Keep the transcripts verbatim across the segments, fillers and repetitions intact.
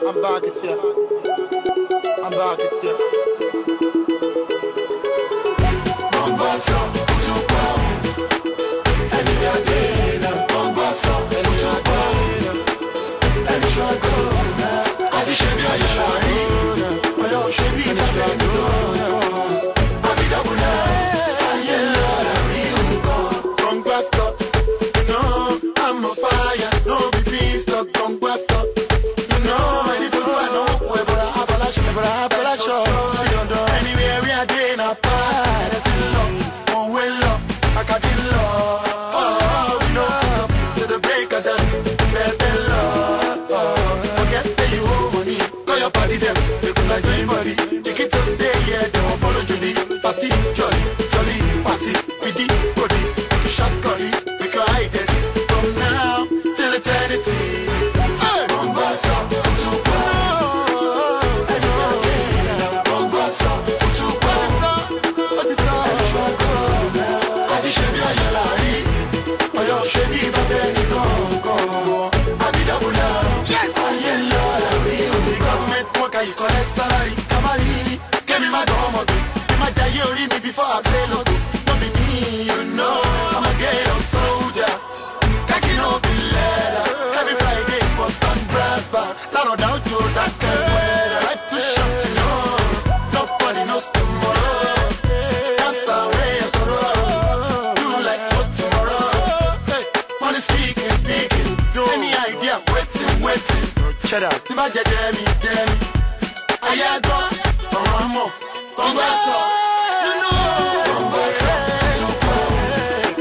I'm back at you. I'm back at you. Mombasa, Kutupa, and we are there. Mombasa, Kutupa, and Shako. I just should be a shari. I should be a shari. I be double now. I love you. Mombasa, no, I'm on fire. No, be peace, no, Mombasa. Anywhere we are doing our part, that's in love, one way love, I got in love. Oh, we know to the break of dawn, baby love. Oh, guess that you owe money, call your party them, they could like anybody. Take it to stay, yeah, they won't follow Judy. Party, jolly, jolly, party, pity, body, make a shot, curry, make a high dead. From now till eternity. Hey, Mombasa, Kutupa. You collect salary, Kamari. Give me my domo, my day you me before I play no. Don't be me, you know. I'm a ghetto soldier. Kaki no be leather. Every Friday, Boston brass bar. Not no doubt you that can weather. Life too short, you know. Nobody knows tomorrow. That's the way I sorrow. Do like what tomorrow. Hey, money speaking, speaking. Any idea, waiting, waiting. Shut up. Imagine Demi, Demi. Yeah, go, come on, come back, you know, come back, to come,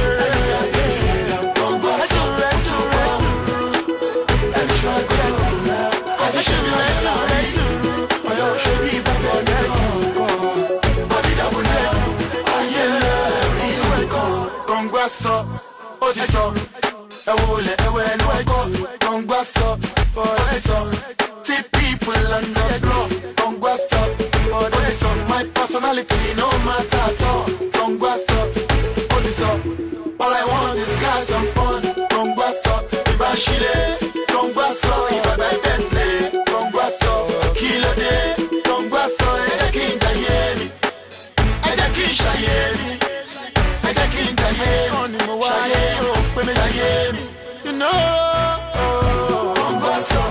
come back, to come, and try to go. I just should be like I should be back on the I be double now. I am come back, so, what is up? I will let away and I go, come back, so, what is up? People on the block, don't go stop. All this on my personality, no matter at all. Don't go stop, all this up. All I want is cash and fun. Don't go stop, if I shit it. Don't go stop, if I buy Bentley. Don't go stop, kill a day. Don't go stop, I can't die me. I can't shy me. I can't die on him. Why you know, don't go stop.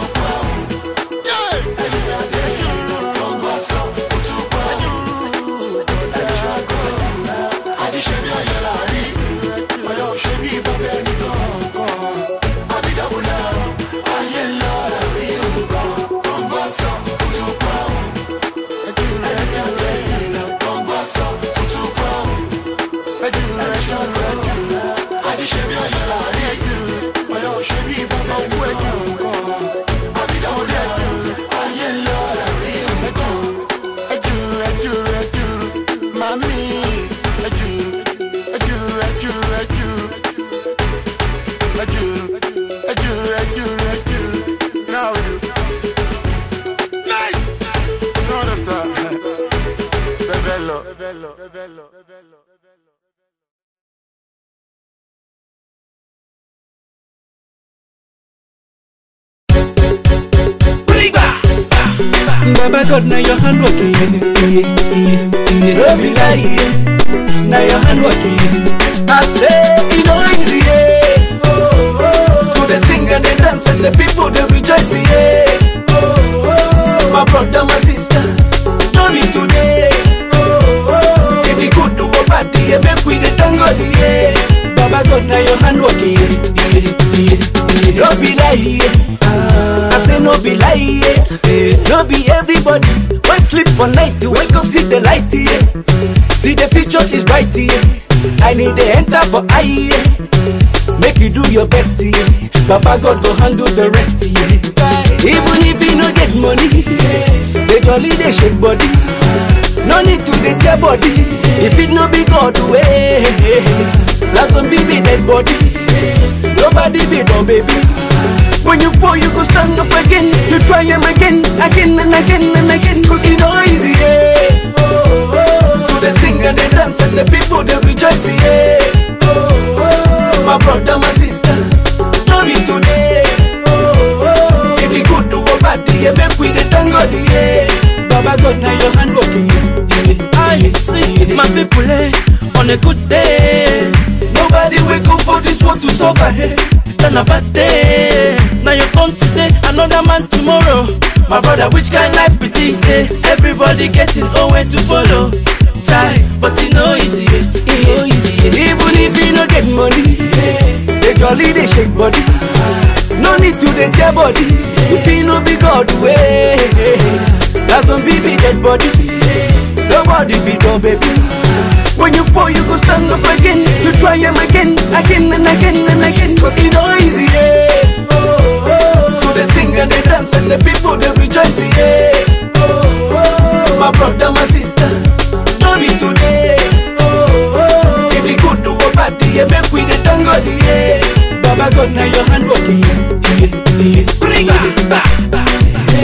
Baba God, now your hand working, yeah, yeah, yeah. Don't be lying, now your hand working. I say it no easy, yeah. Oh, oh. To the singer, the dance, and the people they rejoice, yeah. Oh, oh. My brother, my sister, don't be today. Oh, oh. If you could do a party, yeah, make we the tango, yeah. Baba God, now your hand working, yeah, yeah, yeah. Don't be lying, yeah. I say no be lie, yeah. No be everybody when sleep for night to wake up, see the light, yeah. See the future is bright, yeah. I need the enter for I, yeah. Make you do your best, yeah. Papa God go handle the rest, yeah. Even if you no get money, yeah. They jolly, they shake body. No need to get your body. If it no be God way, last one be be dead body. Nobody be no baby. When you fall, you go stand up again. You try him again, again and again and again. Cause you know easy, yeah. Oh, oh. To the singer, they dance, and the people, they rejoice, yeah. Oh, oh. My brother, my sister, don't be today. Oh, oh. If you could do what over here, then a bad day. Now you come today, another man tomorrow. My brother, which kind life be this? Eh? Everybody getting always to follow. Try, but it no easy, eh? It no easy, eh? Even if you no get money, eh? They jolly, they shake body. No need to dey tear body. If you no be God way, that's some baby dead body. Nobody be no baby. When you fall, you go stand up again. You try him again, again and again and again. Cause it no easy, yeah. Oh, oh. So they sing and they dance and the people they rejoice, yeah. Oh, oh. My brother, my sister, no be today. Oh, oh. If you good to a party, you make with the tango, yeah. Baba God, now your hand working, yeah, yeah. Bring it back, back.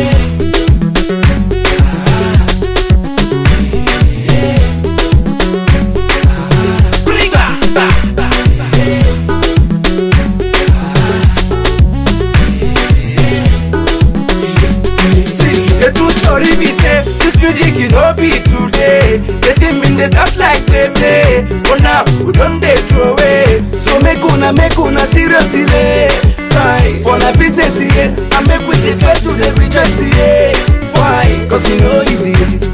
Music no be today. The team in the start like play play. But now we don't dey throw away. So make una make una seriously. Why? For the business here, I make with the try to the rejoice here. Why? Cause you know easy.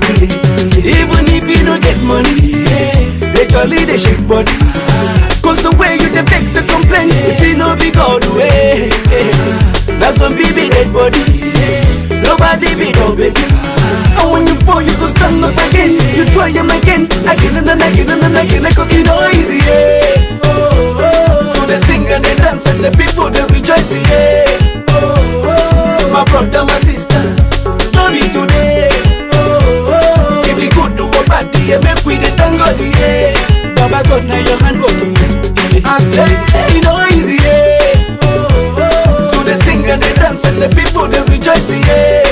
Even if you don't get money, they jolly they shake body. Cause the way you dey vex the complain, if you no be God way, that's when baby dead body. Nobody be no baby. And when you fall, you go stand up again. You try him again, again and again and again. Cause you know easy, yeah. Oh, oh. So they sing and they dance and the people they rejoice, yeah. Oh, oh. My brother, my sister, love you today. Oh, oh. If you good to a party, you make with the tango, yeah. Baba God, now your hand working, yeah. I say, you know easy, yeah. Oh, oh. So they sing and they dance and the people they rejoice, yeah.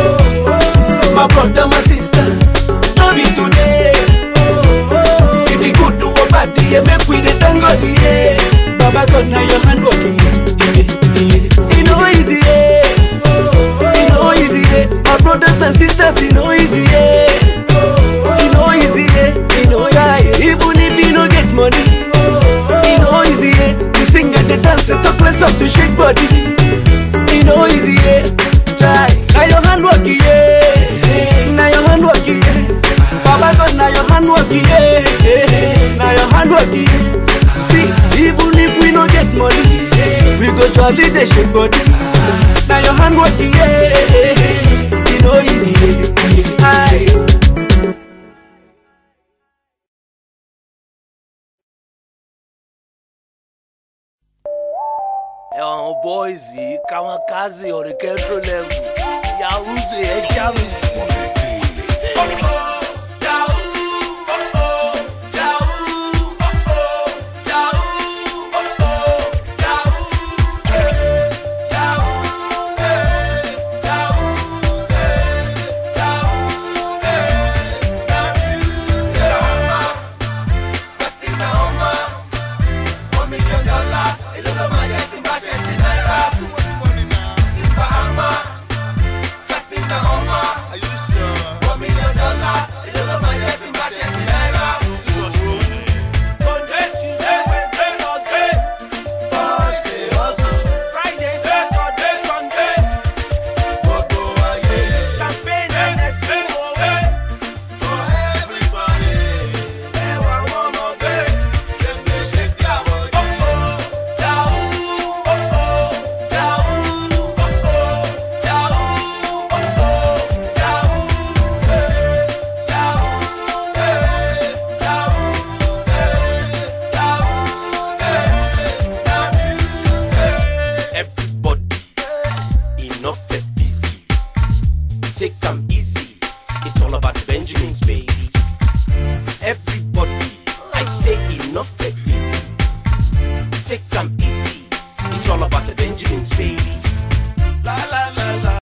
My brother, my sister, love you today. Oh, oh. If you good to a party, you make with the tango, yeah. Baba God, now your hand working, yeah, yeah. It no easy, yeah. Oh, oh. It no easy, yeah. My brothers and sisters, it no easy, yeah. Oh, oh. It no easy, yeah. It no easy, yeah. Even if you no get money, oh, oh. It no easy, yeah. You sing and they dance and talk less of to shake body. It no easy, yeah. Try, now your hand working, yeah. Now your hand working, yeah. Baba God, now your hand working, yeah. Now your hand working, yeah. See, even if we don't get money, we go jolly the shake body. Now your hand working, yeah. You know easy, yeah. Yo, boys, kamikaze on the control level. Yahoo, hey, Javis.